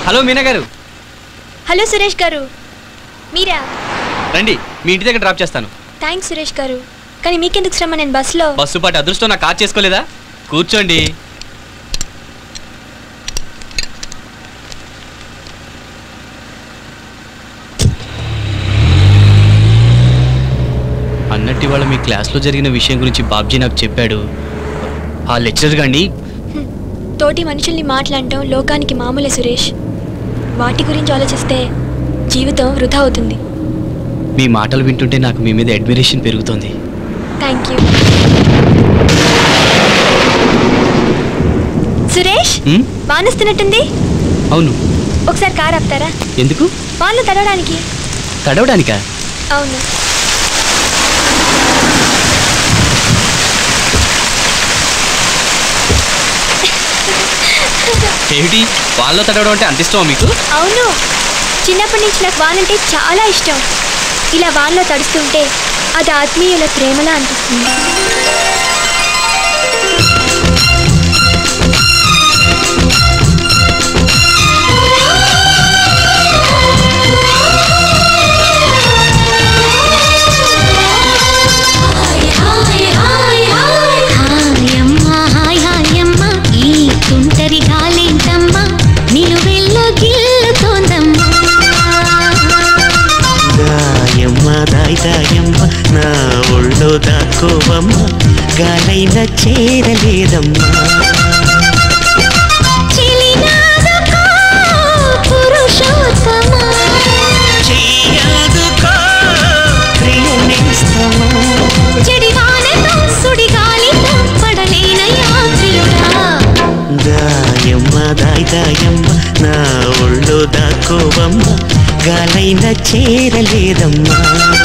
Hello Meena గారు. Hello Suresh గారు, మీరా? రండి, మీ ఇంటి దగ్గర డ్రాప్ చేస్తాను. థ్యాంక్స్ సురేష్ గారు, కానీ మీకెందుకు శ్రమ? నేను బస్సులో. బస్సు పాటు అదృష్టం నాకు కార్ చేసుకోలేదా? కూర్చోండి. అన్నట్టు ఇవాళ మీ క్లాస్లో జరిగిన విషయం గురించి బాబ్జీ నాకు చెప్పాడు. ఆ లెక్చరర్ గారిని తోటి మనుషుల్ని మాట్లాడటం లోకానికి మామూలే సురేష్. వాటి గురించి ఆలోచిస్తే జీవితం వృధా అవుతుంది. మీ మాటలు వింటుంటే నాకు మీ మీద అడ్మిరేషన్ పెరుగుతోంది. Thank you Suresh. వానొస్తున్నట్టుంది. అవును. ఒకసారి కార్ ఆపుతారా? ఎందుకు? వానలో తడవడానికి. తడవడానికా? అవును. ఏమిటి వానలో తడవడం అంటే అంత ఇష్టమా మీకు? అవును, చిన్నప్పటి నుంచి నాకు వానంటే చాలా ఇష్టం. ఇలా వానలో తడుస్తుంటే అది ఆత్మీయుల ప్రేమలా అనిపిస్తుంది. నా ఒళ్ళో దాకోవమ్మ గాలైనా చేరలేదమ్మా. దాయమ్మ దాయమ్మ నా ఒళ్ళో దాకోవమ్మ గాలైనా చేరలేదమ్మా.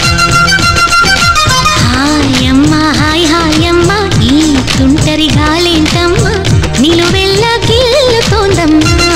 ఈ తుంటరి గాలేంటమ్మా నిలువెల్ల గిల్లుతోందమ్మా.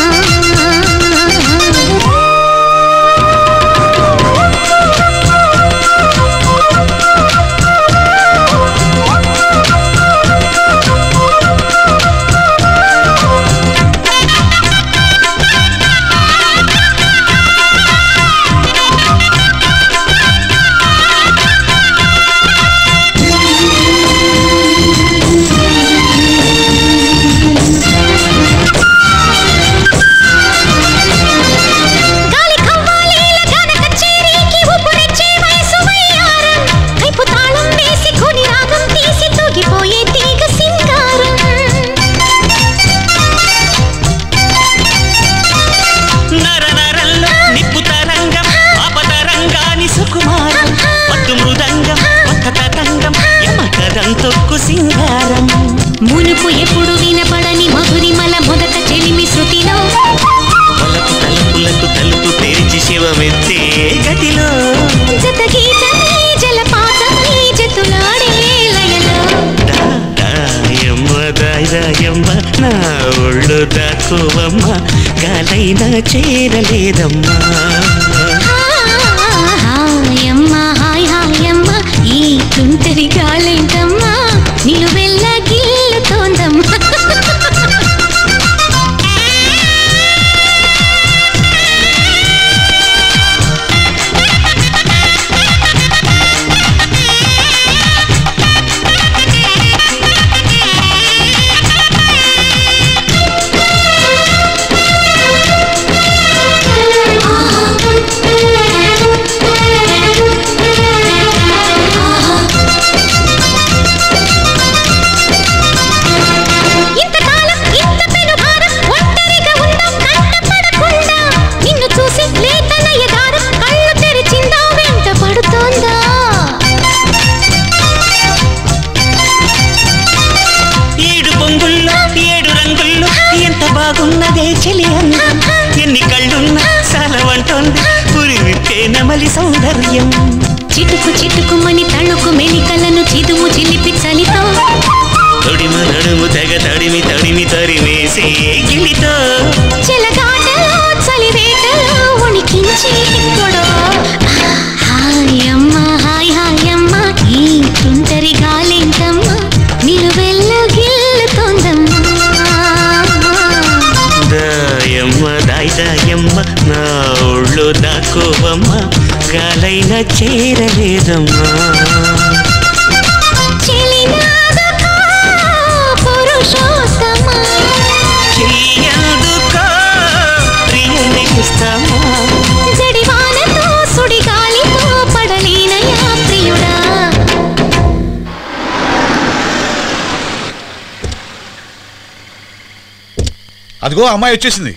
మునుపు ఎప్పుడు వినపడని మధురిమల మొదట చెలిమి శృతిలో పలకు తలుపులకు తలుపు తెరిచి శివమెత్తే గతిలో జతగీతని జలపాతని జతులాడే లయలో. దాయమ్మ దాయమ్మ నా ఒళ్ళు దాకోవమ్మ గాలైనా చేరలేదమ్మా. హాయమ్మ హాయమ్మ ఈ తుంటరి గాలేంటమ్మా నిలువెల్ల గిల్లుతోందమ్మా. ఎన్ని కళ్ళున్నా సాలవంటోంది పురివిప్పే నెమలి సౌందర్యం. చిటుకు చిటుకుమని తణుకు మెలికలను చిదుము చిలిపి చలితో తొడిమ నడుము తెగ తడిమి తడిమి తరిమేసి గిలితో చెలగాటలో చలివేటలో ఉణికించి హాయమ్మ హాయమ్మ ఈ తుంటరి గాలేంటమ్మా నిలువెల్ల గిల్లుతోందమ్మా. దాయమ్మ దాయమ్మ ఇలా చేరలేదమ్మా. చెయ్యందుకో ప్రియనేస్తమా. జడివానతో సుడిగాలితో పడలేనయా ప్రియుడా. అదిగో అమ్మాయి వచ్చేసింది.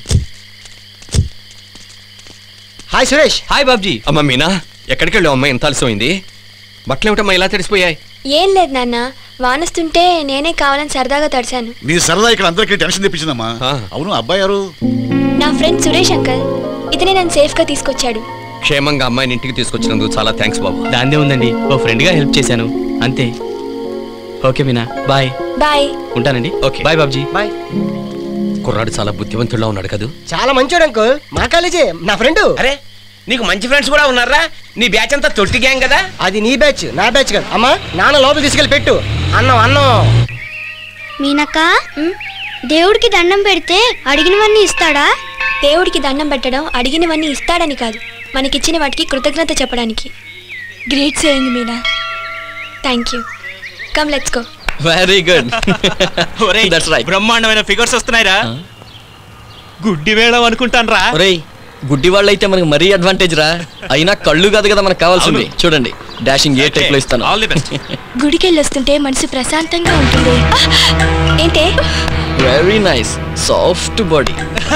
హాయ్ సురేష్. హాయ్ బాబ్జీ. అమ్మ మీనా, ఎక్కడికి వెళ్ళావు అమ్మాయి? ఎంత ఆలస్యమైంది. బట్టలు ఏమిటమ్మా ఇలా తడిసిపోయాయి? ఏం లేదు నాన్న, వానొస్తుంటే నేనే కావాలని సరదాగా తడిశాను. నీ సరదా ఇక్కడ అందరికీ టెన్షన్ తెప్పించిందమ్మా. అవును, అబ్బాయి ఎవరు? నా ఫ్రెండ్ సురేష్ అంకల్. ఇతనే నన్ను సేఫ్గా తీసుకొచ్చాడు. క్షేమంగా అమ్మాయిని ఇంటికి తీసుకొచ్చినందుకు చాలా థ్యాంక్స్ బాబు. దాందే ఉందండి, ఓ ఫ్రెండ్గా హెల్ప్ చేశాను అంతే. Okay Meena, bye. బాయ్. ఉంటానండి. Okay bye Babji. బాయ్. కుర్రాడు చాలా బుద్ధివంతుడిలా ఉన్నాడు కదా. చాలా మంచోడు అంకుల్, మా కాలేజీ నా ఫ్రెండ్. అరే నీకు మంచి ఫ్రెండ్స్ కూడా ఉన్నారా? నీ బ్యాచ్ అంతా తొట్టి గ్యాంగ్ కదా. అది నీ బ్యాచ్, నా బ్యాచ్ కదా. అమ్మా నాన్న లోపల తీసుకెళ్ళి పెట్టు. అన్నం అన్నం. మీనక్క, దేవుడికి దండం పెడితే అడిగినవన్నీ ఇస్తాడా? దేవుడికి దండం పెట్టడం అడిగినవన్నీ ఇస్తాడని కాదు, మనకిచ్చిన వాటికి కృతజ్ఞత చెప్పడానికి. Great saying Meena. Thank you. Come let's go. Very good. That's right. బ్రహ్మాండమైన ఫిగర్స్ వస్తున్నాయిరా. గుడ్డి వేళం అనుకుంటాను రా. ఒరేయ్, గుడ్డి వాళ్ళు అయితే మనకి మరీ అడ్వాంటేజ్ రా. అయినా కళ్ళు కాదు కదా మనకు కావాల్సింది. చూడండి, డాషింగ్ ఏ టైప్ లో ఇస్తాను. All the best. గుడికెళ్ళి వస్తుంటే మనసు ప్రశాంతంగా ఉంటుంది. ఏంటే? Very nice, soft body.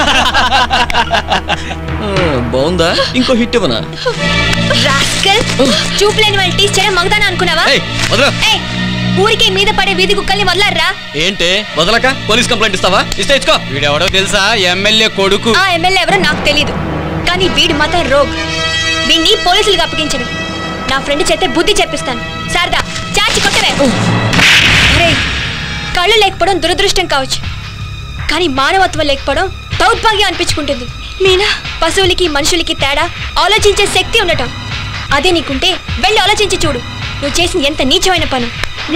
బాగుందా? ఇంకో హిట్ ఇవ్వనా? రాస్కల్, చూపులేని వాళ్ళు టీచ్ చేయడం మగదానా అనుకున్నావా? ఏయ్, ఊరికే మీద పడే వీధి కుక్కల్ని వదలరా. ఏంటే వదలక పోలీస్ కంప్లైంట్ ఇస్తావా? ఇస్తే ఇచ్చుకో. వీడెవడో తెలుసా? ఎమ్మెల్యే కొడుకు. ఆ ఎమ్మెల్యే ఎవరో నాకు తెలీదు, కానీ వీడు మాత్రం రోగ్. వీడిని పోలీసులకు అప్పగించను. నా ఫ్రెండ్ చేతే బుద్ధి చెప్పిస్తాను. శారదా, చాచి కొట్టవే. అరే, కళ్ళు లేకపోవడం దురదృష్టం కావచ్చు, కానీ మానవత్వం లేకపోవడం దౌర్భాగ్యం అనిపించుకుంటుంది. మీనా, పశువులకి మనుషులకి తేడా ఆలోచించే శక్తి ఉండటం అదే నీకుంటే వెళ్ళి ఆలోచించి చూడు, నువ్వు చేసిన ఎంత నీచమైన పను.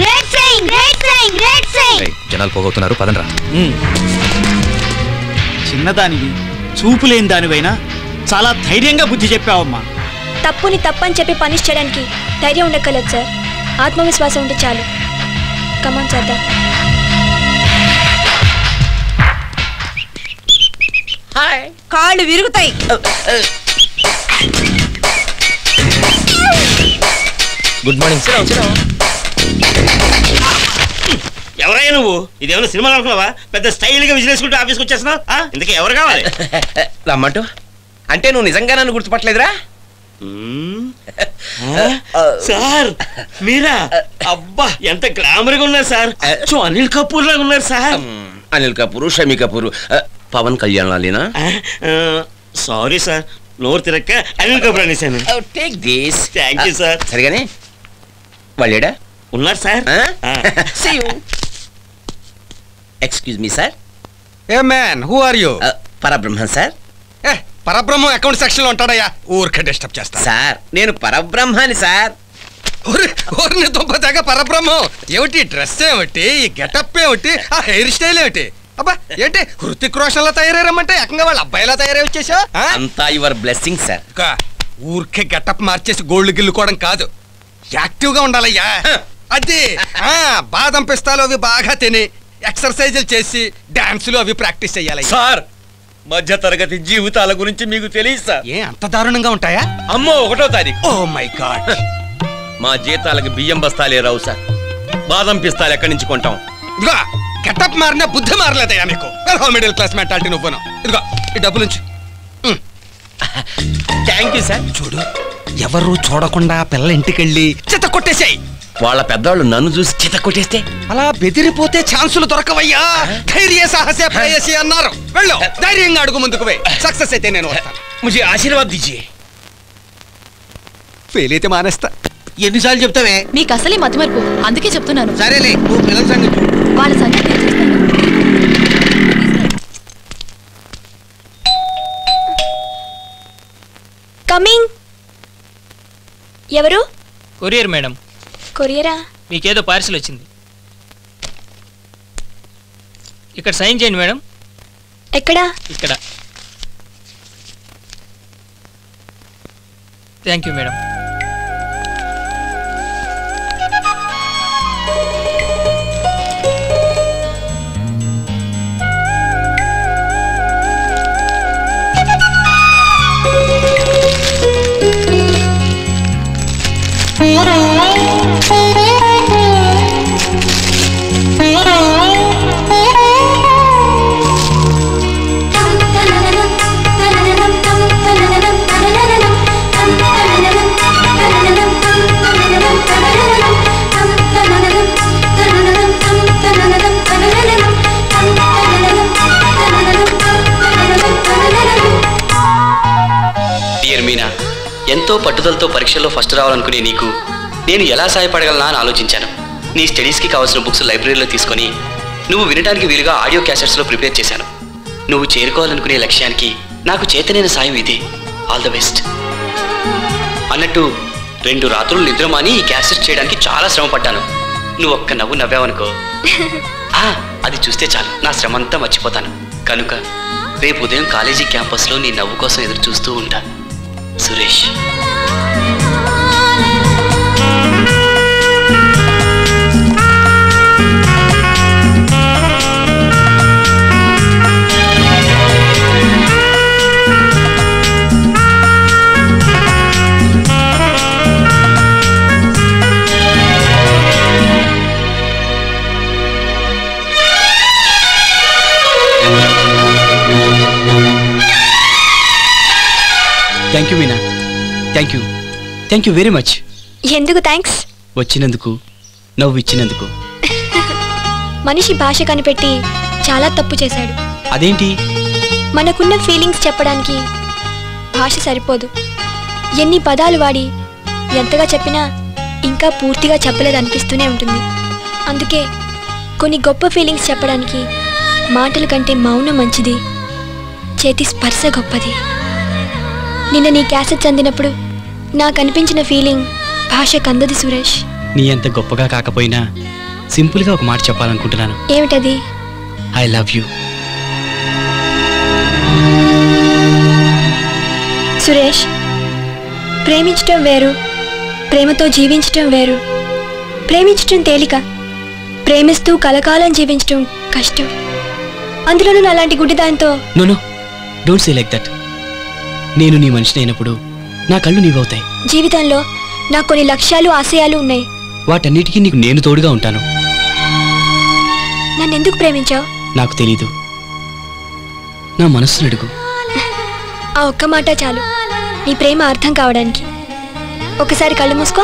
జనాలు పోగొతున్నారు, పదండ్రా. చిన్నదానివి, చూపులేని దానివైనా చాలా ధైర్యంగా బుద్ధి చెప్పావమ్మా. తప్పుని తప్పని చెప్పి పనిష్ చేయడానికి ధైర్యం ఉండక్కర్లేదు సార్, ఆత్మవిశ్వాసం ఉంటే చాలు. కమాన్ చేద్దాం. కాళ్ళు విరుగుతాయి. Good morning sir. ఎవరయ్యా నువ్వు? ఇదేమన్నా సినిమా అనుకున్నావా? పెద్ద స్టైల్ గా విజిలేసుకుంటూ ఆఫీస్కి వచ్చేస్తున్నావు. ఇందుకే ఎవరు కావాలి? రమ్మంటూ అంటే నువ్వు నిజంగా నన్ను గుర్తుపట్టలేదురా? సార్ మీరా? అబ్బా ఎంత గ్లామర్ గా ఉన్నారు సార్. అనిల్ కపూర్ లాగా ఉన్నారు సార్. అనిల్ కపూర్, షమీ కపూర్, పవన్ కళ్యాణ్ లాలేనా? సారీ సార్, నోరు తిరక్క అనిల్ కపూర్ అనేసాను. Take this. Thank you sir. సరిగానే వాళ్ళేడా ఉన్నారు sir. Excuse me sir. Hey man, who are you? Parabrahmam sir. Parabrahmam account section లో ఉంటాడయ్యా. ఊరికే డిస్టర్బ్ చేస్తా సార్ నేను పరబ్రహ్మాని సార్. ఊరిని దుంపదాక పరబ్రహ్మం ఏమిటి? డ్రెస్ ఏమిటి? ఈ గెటప్ ఏమిటి? ఆ హెయిర్ స్టైల్ ఏమిటి? అబ్బా ఏంటి హృతిక్ రోషన్ లా తయారమ్మంటే ఏకంగా వాళ్ళ అబ్బాయిలా తయారై వచ్చేసా? అంతా యువర్ బ్లెస్సింగ్ సార్. ఊరికే గెటప్ మార్చేసి గోల్డ్ గిల్లుకోవడం కాదు, యాక్టివ్ గా ఉండాలయ్యా. అది బాదం పిస్తాలు అవి బాగా తిని ఎక్సర్సైజులు చేసి డాన్సులు అవి ప్రాక్టీస్ చెయ్యాలి సార్. మధ్య తరగతి జీవితాల గురించి మీకు తెలియదు సార్. ఏ అంత దారుణంగా ఉంటాయా? అమ్మో 1వ తారీఖు. Oh my god. మా జీతాలకు బియ్యం బస్తాలే రావు సార్. బాదం పిస్తాలు ఎక్కడి నుంచి కొంటాం? ఇదిగో గెటప్ మారినా బుద్ధి మారలేదయ్యా మీకు. మిడిల్ క్లాస్ మెంటాలిటీ నువ్వును. ఇదిగో ఈ డబ్బు నుంచి. Thank you sir. చూడు, ఎవరు చూడకుండా పిల్ల ఇంటికెళ్ళి చిత్త కొట్టేసాయి. వాళ్ళ పెద్దవాళ్ళు నన్ను చూసి చిత్త కొట్టేస్తే అలా బెదిరిపోతే ఛాన్సులు దొరకవయ్యా. ధైర్య సాహసే ప్రేయసి అన్నారు. వెళ్ళు, ధైర్యంగా అడుగు ముందుకు పోయి. సక్సెస్ అయితే నేను వస్తాను. ముझे ఆశీర్వాద్ దీజియే. ఫెయిల్ అయితే మానేస్తా. ఎన్నిసార్లు చెప్తావే? మీకు అసలే మతిమరుపు, అందుకే చెప్తున్నాను. సరేలే, నువ్వు పిల్లల సంగతి వాళ్ళ సంగతి నేను చూస్తాను. కమింగ్. ఎవరు? Courier madam. కొరియరా? మీకేదో పార్సిల్ వచ్చింది, ఇక్కడ సైన్ చేయండి మేడం. ఎక్కడా? ఇక్కడ. Thank you madam. ఎంతో పట్టుదలతో పరీక్షల్లో ఫస్ట్ రావాలనుకునే నీకు నేను ఎలా సహాయపడగలనా అని ఆలోచించాను. నీ స్టడీస్కి కావాల్సిన బుక్స్ లైబ్రరీలో తీసుకొని నువ్వు వినడానికి వీలుగా ఆడియో క్యాసెట్స్లో ప్రిపేర్ చేశాను. నువ్వు చేరుకోవాలనుకునే లక్ష్యానికి నాకు చేతనైన సాయం ఇదే. All the best. అన్నట్టు 2 రాత్రులు నిద్రమాని ఈ క్యాసెట్స్ చేయడానికి చాలా శ్రమ పడ్డాను. నువ్వు ఒక్క నవ్వు నవ్వావనుకో అది చూస్తే చాలు, నా శ్రమంతా మర్చిపోతాను. కనుక రేపు ఉదయం కాలేజీ క్యాంపస్లో నీ నవ్వు కోసం ఎదురు చూస్తూ ఉంటా. Suresh. Thank you Meena. Thank you very much. ఎందుకు థ్యాంక్స్? వచ్చినందుకు, నవ్వు ఇచ్చినందుకు. మనిషి భాష కనిపెట్టి చాలా తప్పు చేశాడు. అదేంటి? మనకున్న ఫీలింగ్స్ చెప్పడానికి భాష సరిపోదు. ఎన్ని పదాలు వాడి ఎంతగా చెప్పినా ఇంకా పూర్తిగా చెప్పలేదనిపిస్తూనే ఉంటుంది. అందుకే కొన్ని గొప్ప ఫీలింగ్స్ చెప్పడానికి మాటల కంటే మౌనం మంచిది, చేతి స్పర్శ గొప్పది. నిన్న నీ క్యాసెట్స్ అందినప్పుడు నాకు అనిపించిన ఫీలింగ్ భాషకు అందది సురేష్. నీ అంత గొప్పగా కాకపోయినా సింపుల్గా ఒక మాట చెప్పాలనుకుంటున్నాను. ఏమిటది? I love you. సురేష్, ప్రేమించటం వేరు, ప్రేమతో జీవించటం వేరు. ప్రేమించటం తేలిక, ప్రేమిస్తూ కలకాలం జీవించటం కష్టం. అందులోనూ అలాంటి గుడ్డిదాంతో. No don't say like that. నేను నీ మనిషిని అయినప్పుడు నా కళ్ళు నీవవుతాయి. జీవితంలో నాకు కొన్ని లక్ష్యాలు, ఆశయాలు ఉన్నాయి. వాటన్నిటికీ నీకు నేను తోడుగా ఉంటాను. నన్నెందుకు ప్రేమించావు? నాకు తెలీదు. నా మనస్సును అడుగు. ఆ ఒక్క మాట చాలు నీ ప్రేమ అర్థం కావడానికి. ఒకసారి కళ్ళు మూసుకో.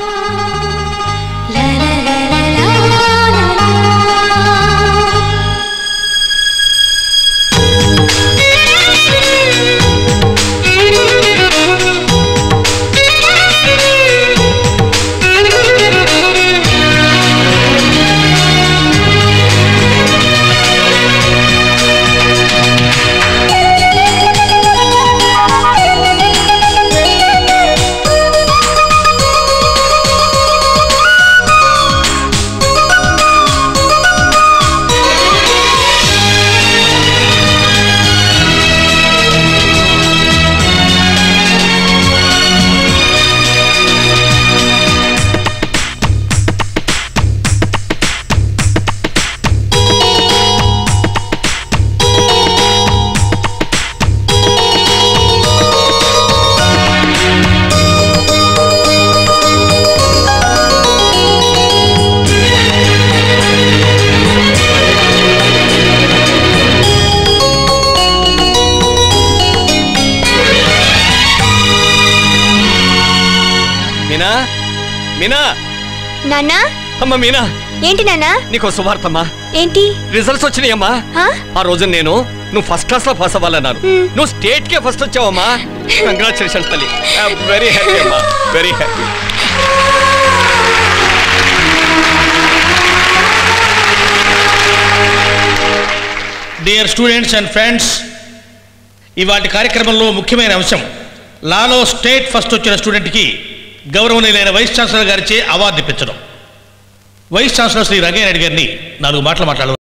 మీనా. నాన్నా. అమ్మా మీనా. ఏంటి నాన్నా? నీకో శుభార్తమ్మా. ఏంటి? రిజల్ట్స్ వచ్చినాయమ్మా. ఆ రోజు నువ్వు ఫస్ట్ క్లాస్ లో పాస్ అవ్వాలన్నారు. నువ్వు స్టేట్ కే ఫస్ట్ వచ్చావమ్మా. కంగ్రాచులేషన్స్ తల్లి. వెరీ హ్యాపీ అమ్మా, very happy. Dear students and friends, ఇవాటి కార్యక్రమంలో ముఖ్యమైన అంశం లాలో స్టేట్ ఫస్ట్ వచ్చిన స్టూడెంట్కి గౌరవనీయులైన వైస్ ఛాన్సలర్ గారిచే అవార్డు ఇప్పించడం. వైస్ ఛాన్సలర్ శ్రీ రంగయ్య నాయుడు గారిని 4 మాటలు మాట్లాడారు.